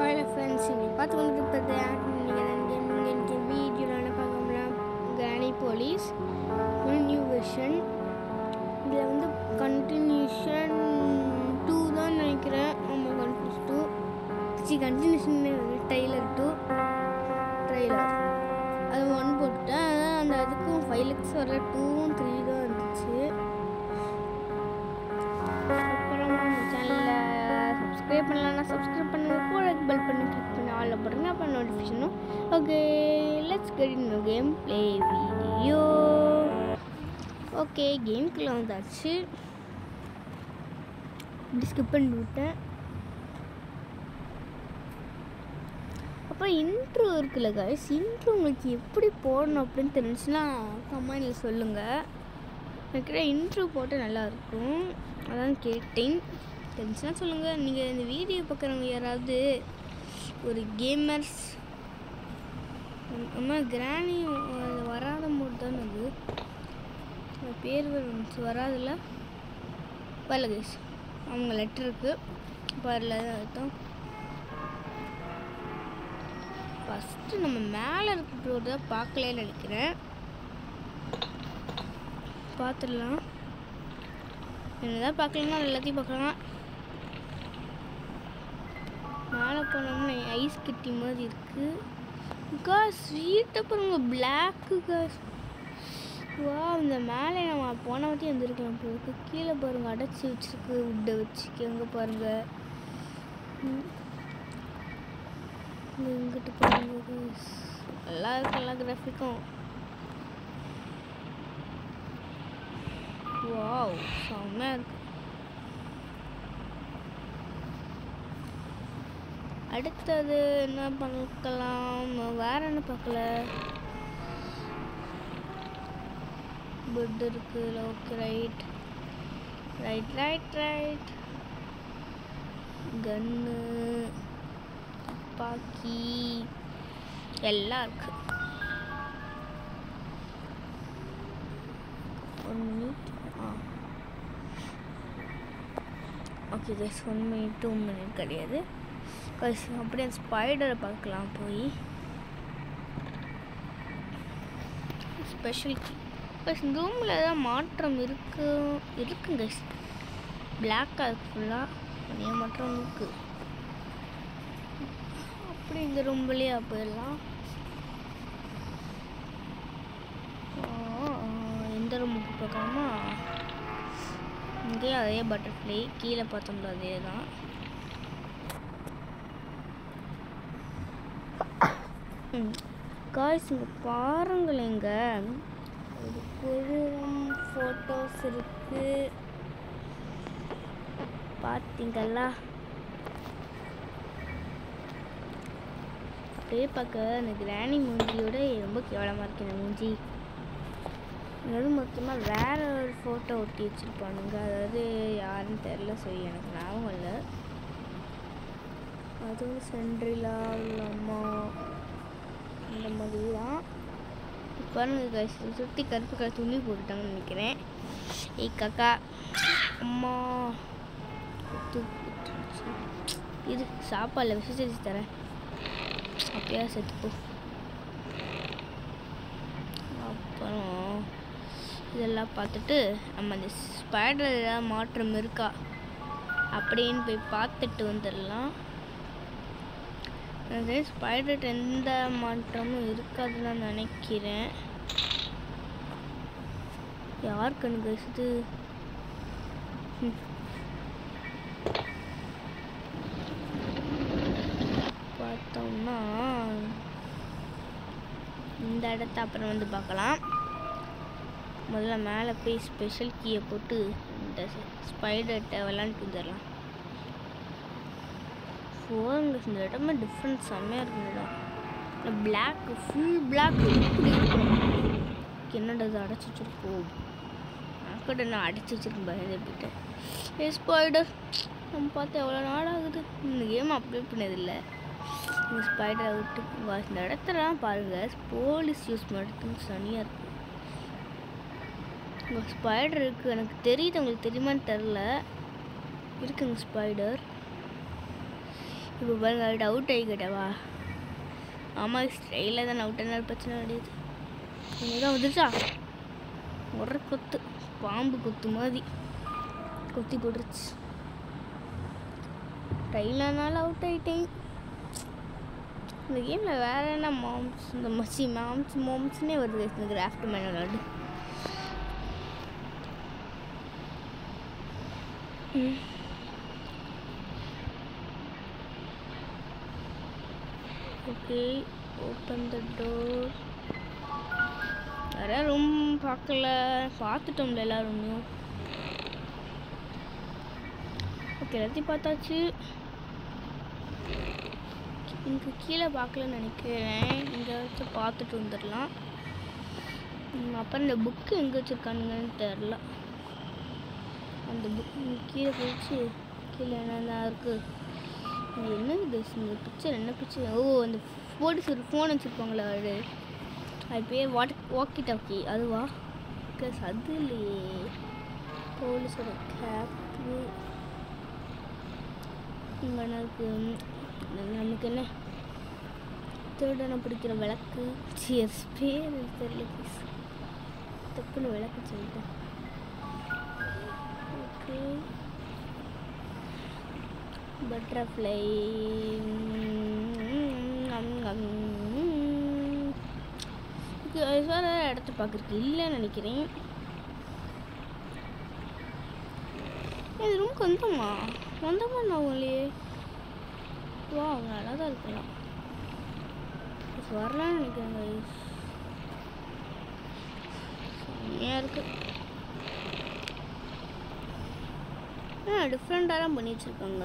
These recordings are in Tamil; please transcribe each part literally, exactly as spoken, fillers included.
ஹலோ ஃப்ரெண்ட்ஸ், இன்றைக்கி பார்த்து கொண்டு இருப்பது நீங்கள் இந்த வீடியோவில் என்ன பார்க்கணும்னா கிரானி போலீஸ் ஒரு நியூ வெர்ஷன். இதில் வந்து கண்டினியூஷன் டூ தான் நினைக்கிறேன். ஆமாம், கண்டினியூஸ் டூ சி கண்டினியூஷன் ட்ரெய்லர் டூ ட்ரெய்லர் அது ஒன் போட்டுட்டேன். அதான் அந்த அதுக்கும் ஃபைவ் லேக்ஸ் வர டூவும் த்ரீ தான் இருந்துச்சு. அப்புறம் நம்ம சேனலில் சப்ஸ்கிரைப் பண்ணலன்னா சப்ஸ்கிரைப் பண்ணுங்க, கூட பெல் பண்ணி கிளிக் பண்ணி ஆல் போடுங்க, அப்புறம் நோட்டிஃபிகேஷனும். Okay, let's get in game play video. Okay, கேம்குள்ளே வந்தாச்சு. இப்படி ஸ்கிப் பண்ணி விட்டேன். அப்புறம் இன்ட்ரோ இருக்குல்ல கைஸ், இன்ட்ரோ உங்களுக்கு எப்படி போடணும் அப்படின்னு தெரிஞ்சுன்னா கமெண்டில் சொல்லுங்கள். எனக்கு இன்ட்ரோ போட்டு நல்லாயிருக்கும், அதான் கேட்டேன். தெரிஞ்சுன்னா சொல்லுங்கள். நீங்கள் இந்த வீடியோ பார்க்குறவங்க யாராவது ஒரு கேமர்ஸ் நம்ம கிரானி வராத மோட் தான் அது பேர் வந்துச்சு, வராதில்ல வரல கைஸ். அவங்க லெட்டர் இருக்குது வரல அர்த்தம். ஃபஸ்ட்டு நம்ம மேலே இருக்கிறத பார்க்கலன்னு நினைக்கிறேன். பார்த்துடலாம். என்னதான் பார்க்கலன்னா எல்லாத்தையும் பார்க்கலாம். மேலே போனோம்னா ஐஸ் கட்டி மாதிரி இருக்குது. காஸ் ஸ்வீட்டை பாருங்க, பிளாக்கு காஸ். வா, இந்த மேலே நம்ம போன வாட்டி வந்துருக்கலாம் போக்கு. கீழே பாருங்கள் அடைச்சி வச்சுருக்கு உட்டை வச்சுக்கு. எங்கே பாருங்கள், இங்கிட்டு பாருங்க, நல்லா இருக்கு. எல்லா கிராஃபிக்கும் வாவ் செம்மையாக இருக்கு. அடுத்தது என்ன பார்க்கலாம், வேற என்ன பார்க்கல. பெட் இருக்கு. Okay, right right right right gun, துப்பாக்கி எல்லாம் இருக்கு. One minute. Ah okay guys, one minute two minute கிடையாது கைஸ். அப்படியே ஸ்பைடரை பார்க்கலாம் போய். ஸ்பெஷல் கைஸ், இந்த ரூமில் ஏதாவது மாற்றம் இருக்கு இருக்குங்க கைஸ். பிளாக்காக இருக்கு ஃபுல்லாக, நிறைய மாற்றம் இருக்குது. அப்படி இந்த ரூம்லேயே போயிடலாம். எந்த ரூமுக்கு பார்க்காம இங்கேயும் அதே பட்டர்ஃப்ளை, கீழே பார்த்தோம்ல அதே தான். காய்ஸ் இங்கே பாருங்களேங்க, ஒரு பெரும் ஃபோட்டோஸ் இருக்கு பார்த்தீங்களா. அப்படியே பார்க்க அந்த கிரானி மூஞ்சியோட ரொம்ப கேவலமாக இருக்கு இந்த மூஞ்சி. அதாவது மொத்தமாக வேற ஒரு ஃபோட்டோ ஒட்டி வச்சுருப்பானுங்க. அதாவது யாருன்னு தெரில, சரி எனக்கு ஞாபகம் இல்லை. அதுவும் சென்ட்ரிலா அம்மா அந்த மாதிரி தான். பாருங்க சுற்றி கருப்பு கலர் துணி போட்டுட்டாங்கன்னு நினைக்கிறேன். ஏய் காக்கா, அம்மா இது சாப்பாடில் விஷ செஞ்சு தரேன், அப்படியா செத்துப்போ. அப்புறம் இதெல்லாம் பார்த்துட்டு நம்ம அந்த ஸ்பைடர் ஏதாவது மாற்றம் இருக்கா அப்படின்னு போய் பார்த்துட்டு வந்துடலாம். அது ஸ்பைடர் எந்த மாற்றமும் இருக்காதுன்னு நான் நினைக்கிறேன். யார் கண்ணு கசிது பார்த்தோம்னா இந்த இடத்த அப்புறம் வந்து பார்க்கலாம். முதல்ல மேலே போய் ஸ்பெஷல் கீயை போட்டு இந்த ஸ்பைடர்கிட்ட விளாண்டுட்டு வந்துடலாம். போங்க, இந்த இடமே டிஃப்ரெண்ட் செம்மையாக இருக்குது. இடம் பிளாக், ஃபுல் பிளாக். என்னடா இது அடைச்சி வச்சுருப்போம், அக்கடை நான் அடைச்சி வச்சுருக்கேன் பயந்துக்கிட்டேன். ஏ ஸ்பைடர், நம்ம பார்த்து எவ்வளோ நாள் ஆகுது இந்த கேம் அப்ளை பண்ணதில்லை. இந்த ஸ்பைடரை விட்டு இந்த இடத்துலலாம் பாருங்கள், போலீஸ் யூஸ் பண்ணுறதுக்கு சனியாக இருக்குது. இங்கே ஸ்பைடர் இருக்குது, எனக்கு தெரியுது, உங்களுக்கு தெரியுமான்னு தெரில. இருக்குங்க ஸ்பைடர். இப்போ பாருங்க டவுட் ஆகிக்கிட்டவா ஆமாம் ஸ்டைலாக தான் அவுட் என்ன பிரச்சனை கிடையாது இங்கே வந்துச்சா ஒரு கொத்து பாம்பு கொத்து மாதிரி கொத்தி போட்டுருச்சு டைலானாலும் அவுட் ஆகிட்டேன் இந்த கேமில் வேறு என்ன மாம்ஸ் இந்த மச்சி மாம்ஸ் மாம்ஸ்னே வருது இந்த கிராஃப்ட் மேன் விளாடு ஓகே ஓப்பன் த டோர் வேறு ரூம் பார்க்கல பார்த்துட்டோம்ல எல்லா ரூமையும் ஓகே எல்லாத்தையும் பார்த்தாச்சு இங்கே கீழே பார்க்கலன்னு நினைக்கிறேன் இங்கே வச்சு பார்த்துட்டு வந்துடலாம் அப்புறம் இந்த புக்கு எங்கே வச்சுருக்கானுங்கன்னு தெரில அந்த புக்கு கீழே போயிடுச்சு கீழே என்னென்ன இருக்குது இது என்ன இது இந்த பிக்சர் என்ன பிக்சர் ஓ அந்த போலீஸ் ஒரு ஃபோன் வச்சுருப்பாங்களா அது அது பேர் வாட் வாக்கி டாக்கி அதுவா பிகாஸ் அது இல்லையே போலீஸோட கேப்பு இங்கே என்ன இருக்குது நமக்கு என்ன திருடனை பிடிக்கிற விளக்கு சியர்ஸ் பேர் தெரியல ப்ளீஸ் தப்புன்னு விளக்கு சொல்லிட்டேன் ஓகே பட்டர்ஃப்ளை வேறு இடத்த பார்க்குறதுக்கு இல்லைன்னு நினைக்கிறேன் இது ரூமுக்கு வந்தோமா வந்தோமா நான் இல்லையே வா அவங்க நல்லா தான் இருக்கலாம் வரலான்னு நினைக்கிறேன் செம்மையாக இருக்கு ஆ டிஃப்ரெண்ட்டாக தான் பண்ணி வச்சுருக்காங்க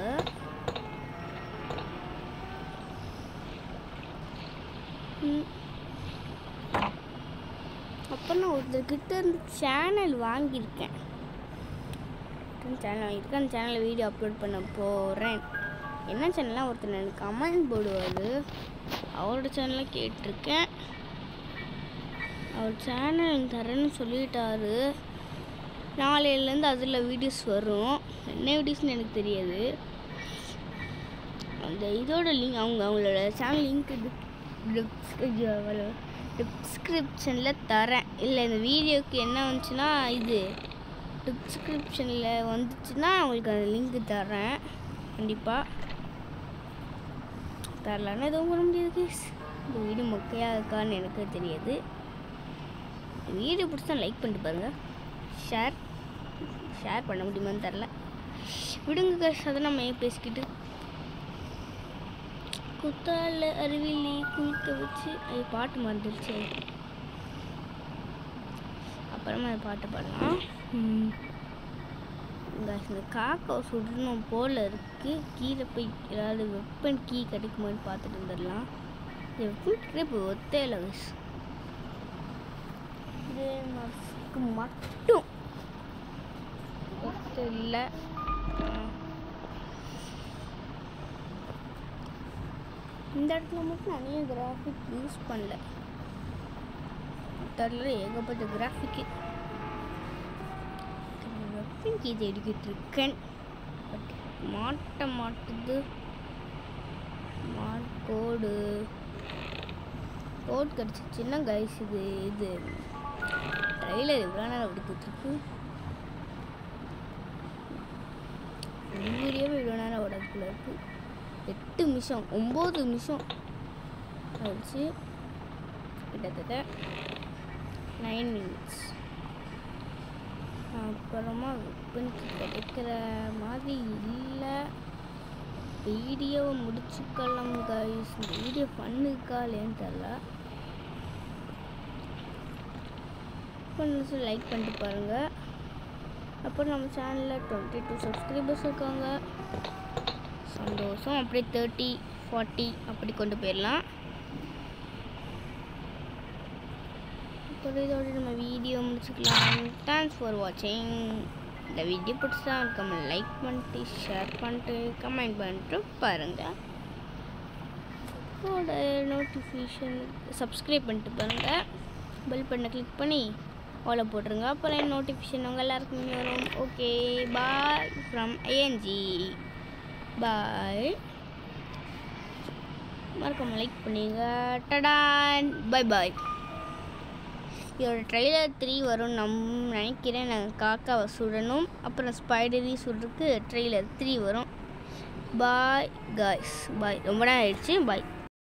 அப்புறம் நான் ஒருத்தர்கிட்ட இருந்து சேனல் வாங்கியிருக்கேன் சேனல் வாங்கியிருக்கேன் அந்த சேனலில் வீடியோ அப்லோட் பண்ண போகிறேன் என்ன சேனல்லாம் ஒருத்தர் எனக்கு கமெண்ட் போடுவார் அவரோட சேனலை கேட்டிருக்கேன் அவர் சேனல் எனக்கு தரேன்னு சொல்லிட்டாரு நாளையிலேருந்து அதில் வீடியோஸ் வரும் என்ன வீடியோஸ்னு எனக்கு தெரியாது அந்த இதோட லிங்க் அவங்க அவங்களோட சேனல் லிங்க் டிஸ்கிரிப்ஷனில் தரேன் இல்லை இந்த வீடியோவுக்கு என்ன வந்துச்சுன்னா இது டிஸ்கிரிப்ஷனில் வந்துச்சுன்னா அவங்களுக்கு அந்த லிங்க்கு தரேன் கண்டிப்பாக தரலான்னு எதுவும் பண்ண முடியாது இந்த வீடியோ மொக்கையாக இருக்கான்னு எனக்கு தெரியாது வீடியோ பிடிச்சா லைக் பண்ணிட்டு பாருங்கள் ஷேர் ஷேர் பண்ண முடியுமான்னு தெரில விடுங்க காசு அதை நம்ம ஏன் பேசிக்கிட்டு குத்தால அருவிலி குளிக்க வச்சு அது பாட்டு மறந்துடுச்சு அப்புறமா அது பாட்டு பாடலாம் இந்த காக்கா சுடணும் போல் இருக்குது கீழே போய் ஏதாவது வெப்பன் கீ கிடைக்குமான்னு பார்த்துட்டு வந்துடலாம் இந்த வெப்பன் இப்போ ஒத்தே இல்லை வயசு இது மட்டும் ஒத்த இல்லை இந்த இடத்துல மட்டும் நிறைய கிராஃபிக் யூஸ் பண்ணல தரல ஏகப்பட்ட கிராஃபிக்கு வெப்பன் கீ தேடிக்கிட்டு இருக்கேன் பட் மாட்ட மாட்டுது மாட் கோடு கோட் கிடச்சிச்சின்னா கைஸ் இது இது ட்ரைலர் எவ்வளோ நேரம் எடுத்துட்ருக்கு வீடியோவே இவ்வளோ நேரம் ஓடக்குள்ள இருக்குது எட்டு நிமிஷம் ஒம்பது நிமிஷம் ஆயிடுச்சு கிட்டத்தட்ட நைன் மினிட்ஸ் அப்புறமா வெப்பனுக்கு கிடைக்கிற மாதிரி இல்லை வீடியோவை முடிச்சுக்கலாம் கைஸ் இந்த வீடியோ பண்ணிருக்கா இல்லையான்னு தெரில பண்ணி லைக் பண்ணிட்டு பாருங்கள் அப்புறம் நம்ம சேனலில் டுவெண்ட்டி டூ சப்ஸ்கிரைபர்ஸ் இருக்காங்க சந்தோஷம் அப்படியே தேர்ட்டி ஃபார்ட்டி அப்படி கொண்டு போயிடலாம் அப்புறம் இதோட நம்ம வீடியோ முடிச்சுக்கலாம் தேங்க்ஸ் ஃபார் வாட்சிங் இந்த வீடியோ பிடிச்சா நம்ம லைக் பண்ணிட்டு ஷேர் பண்ணிட்டு கமெண்ட் பண்ணிட்டு பாருங்கள் அதோட நோட்டிஃபிகேஷன் சப்ஸ்கிரைப் பண்ணிட்டு பாருங்கள் பெல் பட்டனை கிளிக் பண்ணி ஆலை போட்டுருங்க அப்புறம் நோட்டிஃபிகேஷன் உங்கள் எல்லாருக்குமே வரும் ஓகே பாய் ஃப்ரம் ஏஎன்ஜி பாய் மறக்காம லைக் பண்ணுங்க. டடான் பை பாய். இதோட ட்ரெய்லர் த்ரீ வரும் நம் நினைக்கிறேன். நாங்கள் காக்காவை சுடணும், அப்புறம் ஸ்பைடரி சுடுறதுக்கு ட்ரெய்லர் த்ரீ வரும். Bye guys, bye. ரொம்ப நேரம் ஆயிடுச்சு. பாய்.